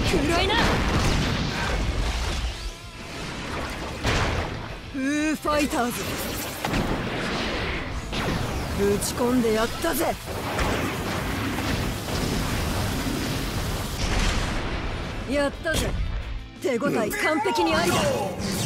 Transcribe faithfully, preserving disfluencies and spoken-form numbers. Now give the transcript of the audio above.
黒いな。フーファイターズ、打ち込んでやったぜ。やったぜ。手応え完璧にありだ。